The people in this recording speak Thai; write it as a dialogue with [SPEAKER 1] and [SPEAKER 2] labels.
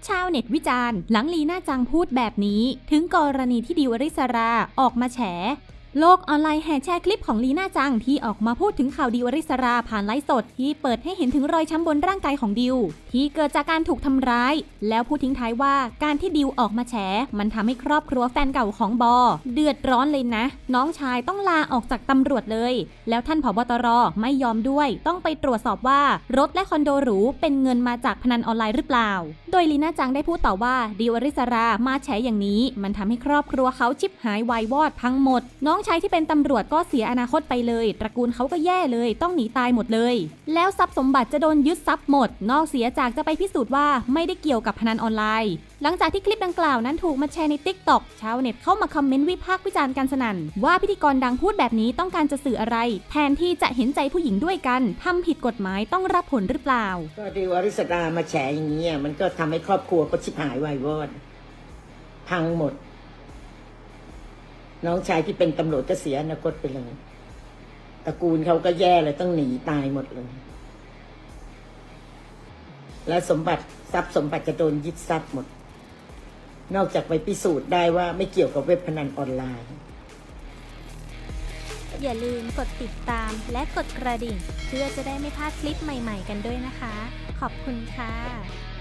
[SPEAKER 1] ชาวเน็ตวิจารณ์หลังลีน่าจังพูดแบบนี้ถึงกรณีที่ดิวอริสราออกมาแฉโลกออนไลน์แห่แชร์คลิปของลีน่าจังที่ออกมาพูดถึงข่าวดิวอริสราผ่านไลฟ์สดที่เปิดให้เห็นถึงรอยช้ำบนร่างกายของดิวที่เกิดจากการถูกทำร้ายแล้วพูดทิ้งท้ายว่าการที่ดิวออกมาแฉมันทำให้ครอบครัวแฟนเก่าของบอเดือดร้อนเลยนะน้องชายต้องลาออกจากตำรวจเลยแล้วท่านผบ.ตร.ไม่ยอมด้วยต้องไปตรวจสอบว่ารถและคอนโดหรูเป็นเงินมาจากพนันออนไลน์หรือเปล่าโดยลีน่าจังได้พูดต่อว่าดิวอริสรามาแฉอย่างนี้มันทำให้ครอบครัวเขาชิบหายวายวอดพังหมดน้องชายที่เป็นตำรวจก็เสียอนาคตไปเลยตระกูลเขาก็แย่เลยต้องหนีตายหมดเลยแล้วทรัพย์สมบัติจะโดนยึดทรัพย์หมดนอกเสียจากจะไปพิสูจน์ว่าไม่ได้เกี่ยวกับพนันออนไลน์หลังจากที่คลิปดังกล่าวนั้นถูกมาแชร์ใน TikTok ชาวเน็ตเข้ามาคอมเมนต์วิพากษ์วิจารณ์กันสนั่นว่าพิธีกรดังพูดแบบนี้ต้องการจะสื่ออะไรแทนที่จะเห็นใจผู้หญิงด้วยกันทำผิดกฎหมายต้องรับผลหรือเปล่า
[SPEAKER 2] ก็ดิวอริสรามาแฉอย่างนี้มันก็ทำให้ครอบครัวก็ชิบหายวายวอดพังหมดน้องชายที่เป็นตำรวจก็เสียอนาคตไปเลยตระกูลเขาก็แย่เลยต้องหนีตายหมดเลยและสมบัติทรัพย์สมบัติจะโดนยึดทรัพย์หมดนอกจากไปพิสูจน์ได้ว่าไม่เกี่ยวกับเว็บพนันออนไลน์
[SPEAKER 1] อย่าลืมกดติดตามและกดกระดิ่งเพื่อจะได้ไม่พลาดคลิปใหม่ๆกันด้วยนะคะขอบคุณค่ะ